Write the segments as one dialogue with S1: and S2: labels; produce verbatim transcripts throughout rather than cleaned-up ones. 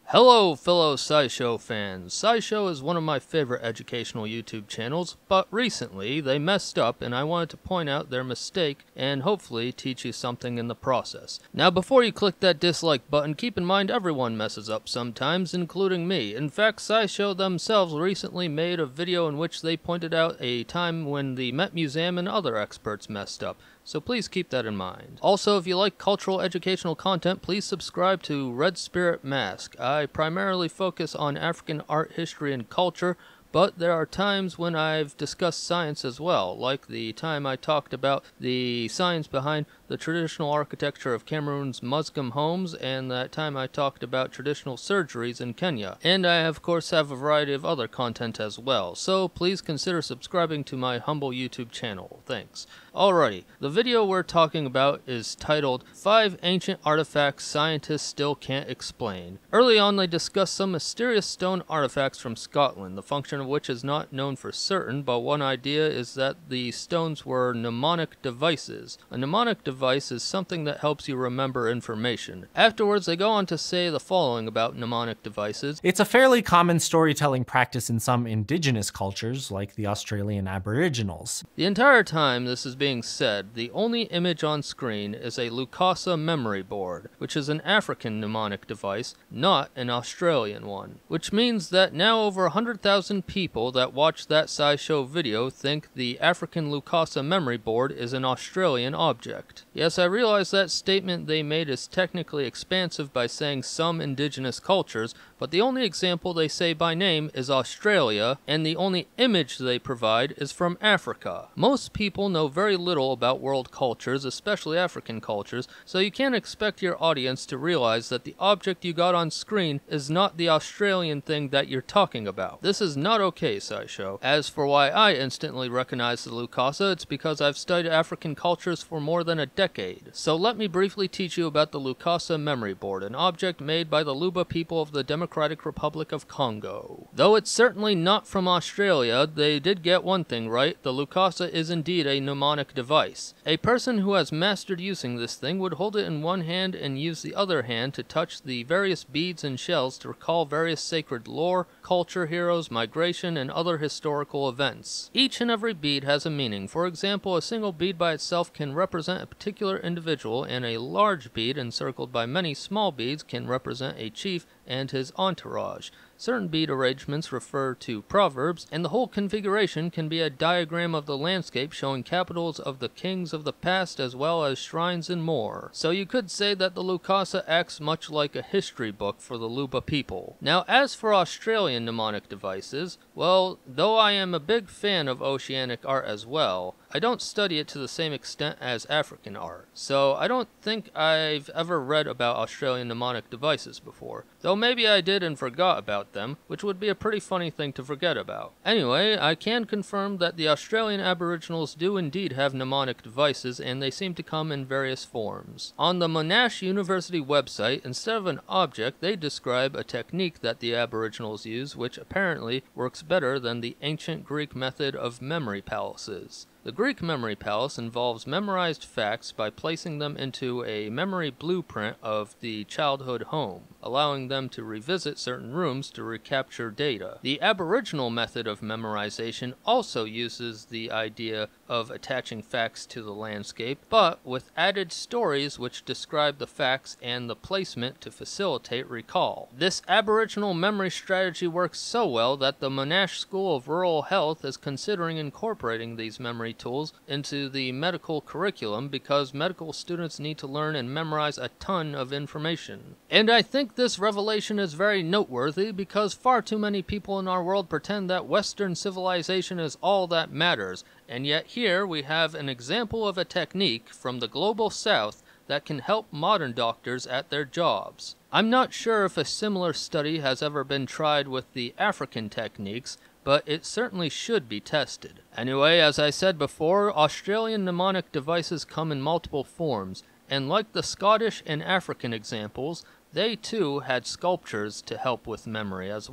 S1: Hello fellow SciShow fans. SciShow is one of my favorite educational YouTube channels, but recently they messed up and I wanted to point out their mistake and hopefully teach you something in the process. Now before you click that dislike button, keep in mind everyone messes up sometimes, including me. In fact, SciShow themselves recently made a video in which they pointed out a time when the Met Museum and other experts messed up. So please keep that in mind. Also, if you like cultural educational content, please subscribe to Red Spirit Mask. I primarily focus on African art, history, and culture, but there are times when I've discussed science as well, like the time I talked about the science behind the traditional architecture of Cameroon's Muslim homes, and that time I talked about traditional surgeries in Kenya. And I, of course, have a variety of other content as well, so please consider subscribing to my humble YouTube channel. Thanks. Alrighty, the video we're talking about is titled Five Ancient Artifacts Scientists Still Can't Explain. Early on, they discussed some mysterious stone artifacts from Scotland, the function of which is not known for certain, but one idea is that the stones were mnemonic devices. A mnemonic device is something that helps you remember information. Afterwards, they go on to say the following about mnemonic devices.
S2: It's a fairly common storytelling practice in some indigenous cultures, like the Australian Aboriginals.
S1: The entire time this is being said, the only image on screen is a Lukasa memory board, which is an African mnemonic device, not an Australian one. Which means that now over one hundred thousand people that watch that SciShow video think the African Lukasa memory board is an Australian object. Yes, I realize that statement they made is technically expansive by saying some indigenous cultures, but the only example they say by name is Australia, and the only image they provide is from Africa. Most people know very little about world cultures, especially African cultures, so you can't expect your audience to realize that the object you got on screen is not the Australian thing that you're talking about. This is not okay, SciShow. As for why I instantly recognize the Lukasa, it's because I've studied African cultures for more than a decade. So let me briefly teach you about the Lukasa memory board, an object made by the Luba people of the Democratic Republic of Congo. Though it's certainly not from Australia, they did get one thing right: the Lukasa is indeed a mnemonic device. A person who has mastered using this thing would hold it in one hand and use the other hand to touch the various beads and shells to recall various sacred lore, culture, heroes, migration, and other historical events. Each and every bead has a meaning. For example, a single bead by itself can represent a particular individual, and a large bead encircled by many small beads can represent a chief and his entourage. Certain bead arrangements refer to proverbs, and the whole configuration can be a diagram of the landscape showing capitals of the kings of the past as well as shrines and more. So you could say that the Lukasa acts much like a history book for the Luba people. Now as for Australian mnemonic devices, well, though I am a big fan of oceanic art as well, I don't study it to the same extent as African art, so I don't think I've ever read about Australian mnemonic devices before, though maybe I did and forgot about them, which would be a pretty funny thing to forget about. Anyway, I can confirm that the Australian Aboriginals do indeed have mnemonic devices, and they seem to come in various forms. On the Monash University website, instead of an object, they describe a technique that the Aboriginals use, which apparently works better than the ancient Greek method of memory palaces. The Greek memory palace involves memorized facts by placing them into a memory blueprint of the childhood home, allowing them to revisit certain rooms to recapture data. The Aboriginal method of memorization also uses the idea of attaching facts to the landscape, but with added stories which describe the facts and the placement to facilitate recall. This Aboriginal memory strategy works so well that the Monash School of Rural Health is considering incorporating these memory tools into the medical curriculum because medical students need to learn and memorize a ton of information. And I think this revelation is very noteworthy because far too many people in our world pretend that Western civilization is all that matters, and yet here we have an example of a technique from the global south that can help modern doctors at their jobs. I'm not sure if a similar study has ever been tried with the African techniques, but it certainly should be tested. Anyway, as I said before, Australian mnemonic devices come in multiple forms, and like the Scottish and African examples, they too had sculptures to help with memory as well.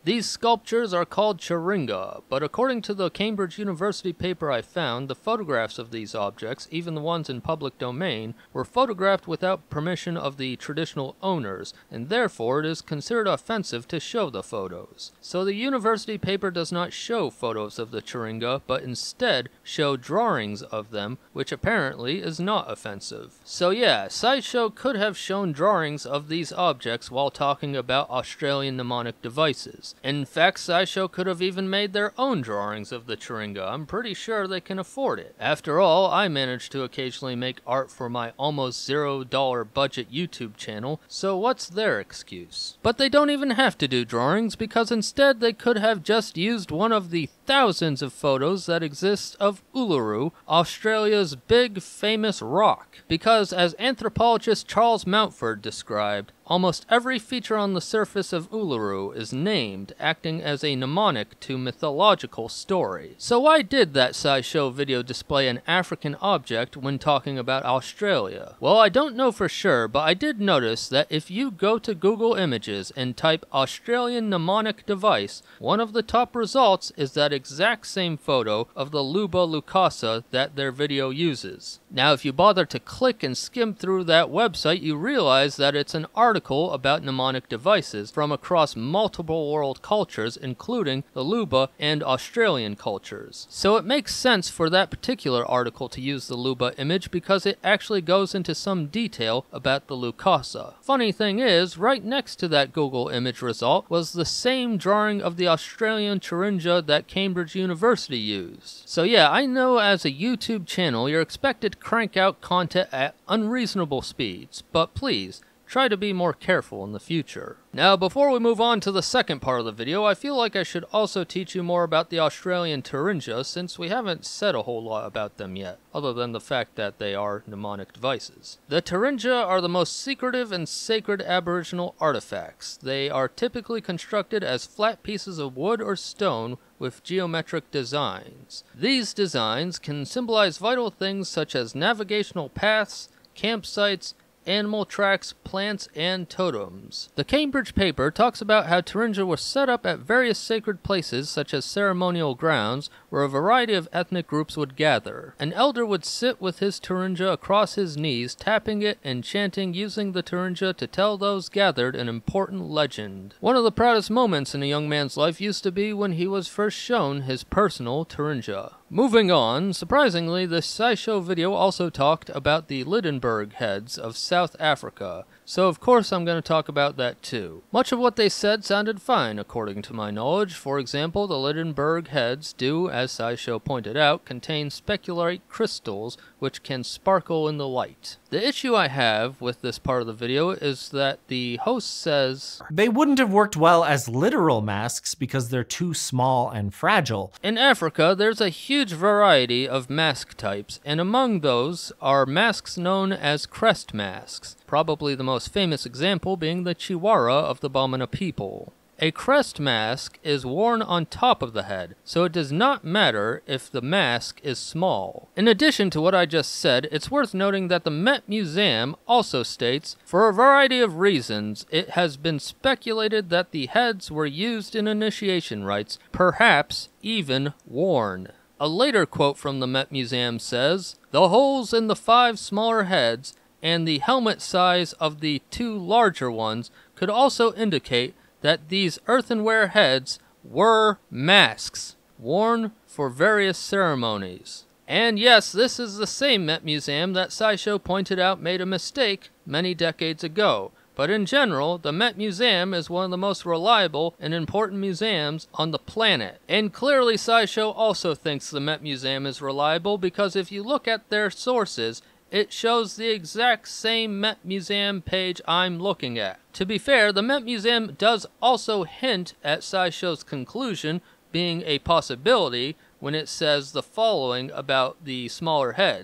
S1: These sculptures are called chiringa, but according to the Cambridge University paper I found, the photographs of these objects, even the ones in public domain, were photographed without permission of the traditional owners, and therefore it is considered offensive to show the photos. So the university paper does not show photos of the chiringa, but instead show drawings of them, which apparently is not offensive. So yeah, SciShow could have shown drawings of these objects while talking about Australian mnemonic devices. In fact, SciShow could have even made their own drawings of the chiringa. I'm pretty sure they can afford it. After all, I manage to occasionally make art for my almost zero dollar budget YouTube channel, so what's their excuse? But they don't even have to do drawings, because instead they could have just used one of the thousands of photos that exist of Uluru, Australia's big famous rock. Because as anthropologist Charles Mountford described, almost every feature on the surface of Uluru is named, acting as a mnemonic to mythological story. So why did that SciShow video display an African object when talking about Australia? Well, I don't know for sure, but I did notice that if you go to Google Images and type Australian mnemonic device, one of the top results is that exact same photo of the Luba Lukasa that their video uses. Now, if you bother to click and skim through that website, you realize that it's an article about mnemonic devices from across multiple world cultures, including the Luba and Australian cultures. So it makes sense for that particular article to use the Luba image because it actually goes into some detail about the Lukasa. Funny thing is, right next to that Google image result was the same drawing of the Australian chiringa that Cambridge University used. So yeah, I know as a YouTube channel you're expected to crank out content at unreasonable speeds, but please, try to be more careful in the future. Now, before we move on to the second part of the video, I feel like I should also teach you more about the Australian chiringa, since we haven't said a whole lot about them yet, other than the fact that they are mnemonic devices. The chiringa are the most secretive and sacred Aboriginal artifacts. They are typically constructed as flat pieces of wood or stone with geometric designs. These designs can symbolize vital things such as navigational paths, campsites, animal tracks, plants, and totems. The Cambridge paper talks about how chiringa were set up at various sacred places such as ceremonial grounds where a variety of ethnic groups would gather. An elder would sit with his chiringa across his knees, tapping it and chanting using the chiringa to tell those gathered an important legend. One of the proudest moments in a young man's life used to be when he was first shown his personal chiringa. Moving on, surprisingly, this SciShow video also talked about the Lydenburg heads of South Africa, so of course I'm going to talk about that too. Much of what they said sounded fine, according to my knowledge. For example, the Lydenburg heads do, as SciShow pointed out, contain speculite crystals which can sparkle in the light. The issue I have with this part of the video is that the host says
S2: they wouldn't have worked well as literal masks because they're too small and fragile.
S1: In Africa, there's a huge variety of mask types, and among those are masks known as crest masks, probably the most famous example being the Chiwara of the Bamana people. A crest mask is worn on top of the head, so it does not matter if the mask is small. In addition to what I just said, it's worth noting that the Met Museum also states, for a variety of reasons, it has been speculated that the heads were used in initiation rites, perhaps even worn. A later quote from the Met Museum says, "The holes in the five smaller heads and the helmet size of the two larger ones could also indicate that these earthenware heads were masks, worn for various ceremonies." And yes, this is the same Met Museum that SciShow pointed out made a mistake many decades ago. But in general, the Met Museum is one of the most reliable and important museums on the planet. And clearly SciShow also thinks the Met Museum is reliable, because if you look at their sources, it shows the exact same Met Museum page I'm looking at. To be fair, the Met Museum does also hint at SciShow's conclusion being a possibility when it says the following about the smaller heads.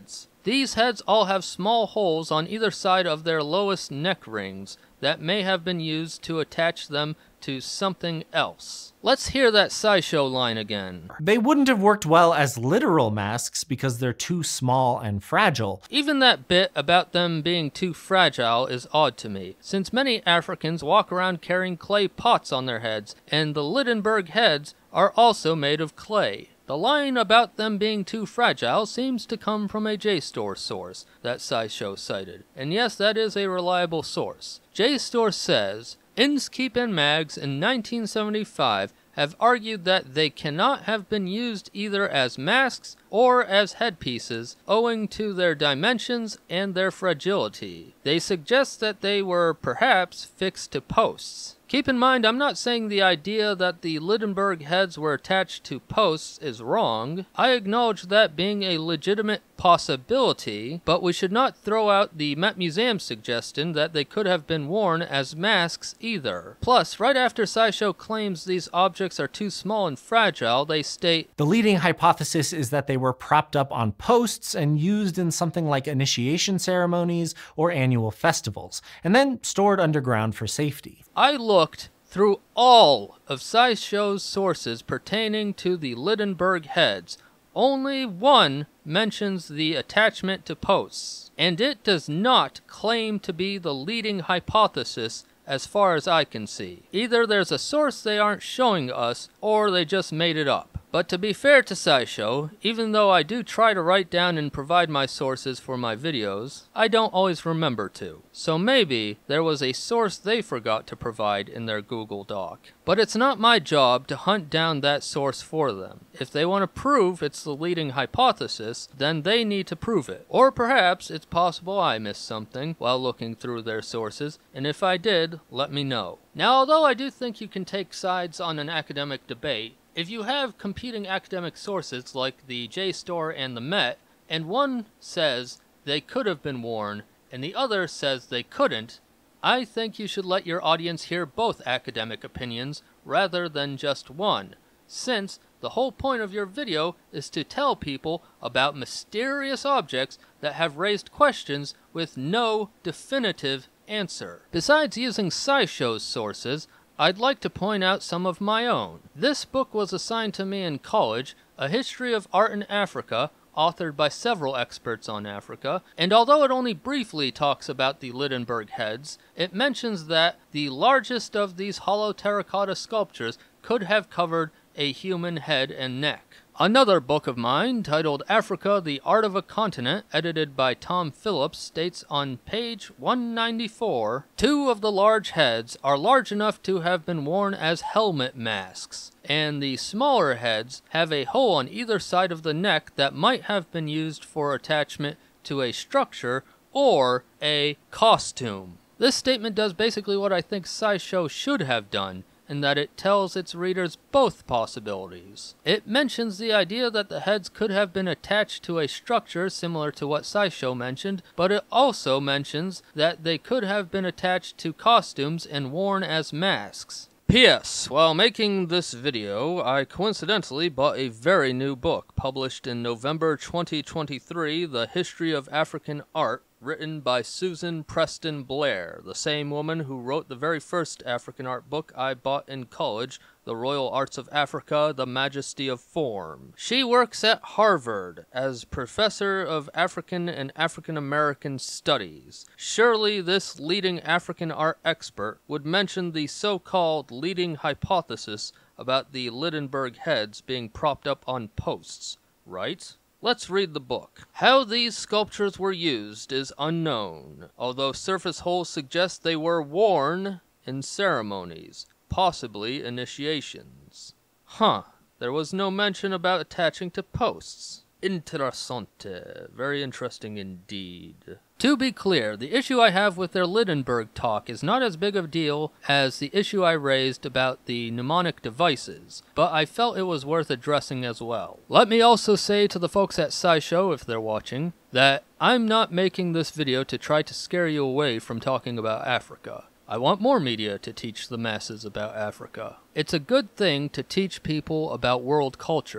S1: These heads all have small holes on either side of their lowest neck rings that may have been used to attach them to something else. Let's hear that SciShow line again.
S2: They wouldn't have worked well as literal masks because they're too small and fragile.
S1: Even that bit about them being too fragile is odd to me, since many Africans walk around carrying clay pots on their heads, and the Lindenberg heads are also made of clay. The line about them being too fragile seems to come from a JSTOR source that SciShow cited. And yes, that is a reliable source. JSTOR says, Inskeep and Mags in nineteen seventy-five have argued that they cannot have been used either as masks or as headpieces owing to their dimensions and their fragility. They suggest that they were perhaps fixed to posts. Keep in mind, I'm not saying the idea that the Lindenberg heads were attached to posts is wrong. I acknowledge that being a legitimate possibility, but we should not throw out the Met Museum suggestion that they could have been worn as masks either. Plus, right after SciShow claims these objects are too small and fragile, they state,
S2: the leading hypothesis is that they were propped up on posts and used in something like initiation ceremonies or annual festivals, and then stored underground for safety.
S1: I looked through all of SciShow's sources pertaining to the Lindenberg heads. Only one mentions the attachment to posts, and it does not claim to be the leading hypothesis as far as I can see. Either there's a source they aren't showing us, or they just made it up. But to be fair to SciShow, even though I do try to write down and provide my sources for my videos, I don't always remember to. So maybe there was a source they forgot to provide in their Google Doc. But it's not my job to hunt down that source for them. If they want to prove it's the leading hypothesis, then they need to prove it. Or perhaps it's possible I missed something while looking through their sources, and if I did, let me know. Now, although I do think you can take sides on an academic debate, if you have competing academic sources like the JSTOR and the Met, and one says they could have been worn, and the other says they couldn't, I think you should let your audience hear both academic opinions rather than just one, since the whole point of your video is to tell people about mysterious objects that have raised questions with no definitive answer. Besides using SciShow's sources, I'd like to point out some of my own. This book was assigned to me in college, A History of Art in Africa, authored by several experts on Africa, and although it only briefly talks about the Lindenberg heads, it mentions that the largest of these hollow terracotta sculptures could have covered a human head and neck. Another book of mine, titled Africa, the Art of a Continent, edited by Tom Phillips, states on page one ninety-four, two of the large heads are large enough to have been worn as helmet masks, and the smaller heads have a hole on either side of the neck that might have been used for attachment to a structure or a costume. This statement does basically what I think SciShow should have done, in that it tells its readers both possibilities. It mentions the idea that the heads could have been attached to a structure similar to what SciShow mentioned, but it also mentions that they could have been attached to costumes and worn as masks. P S. While making this video, I coincidentally bought a very new book, published in November twenty twenty-three, The History of African Art, written by Susan Preston Blair, the same woman who wrote the very first African art book I bought in college, The Royal Arts of Africa, The Majesty of Form. She works at Harvard as Professor of African and African American Studies. Surely this leading African art expert would mention the so-called leading hypothesis about the Lindenberg heads being propped up on posts, right? Let's read the book. How these sculptures were used is unknown, although surface holes suggest they were worn in ceremonies, possibly initiations. Huh, there was no mention about attaching to posts. Interessante. Very interesting indeed. To be clear, the issue I have with their Lindenberg talk is not as big of a deal as the issue I raised about the mnemonic devices, but I felt it was worth addressing as well. Let me also say to the folks at SciShow, if they're watching, that I'm not making this video to try to scare you away from talking about Africa. I want more media to teach the masses about Africa. It's a good thing to teach people about world cultures.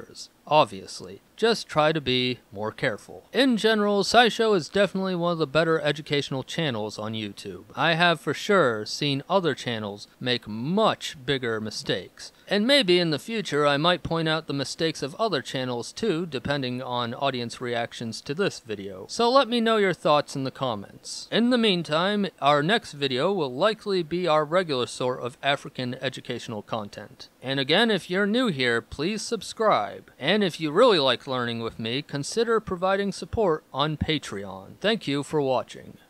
S1: obviously. Just try to be more careful. In general, SciShow is definitely one of the better educational channels on YouTube. I have for sure seen other channels make much bigger mistakes. And maybe in the future I might point out the mistakes of other channels too, depending on audience reactions to this video. So let me know your thoughts in the comments. In the meantime, our next video will likely be our regular sort of African educational content. And again, if you're new here, please subscribe. And if you really like learning with me, consider providing support on Patreon. Thank you for watching.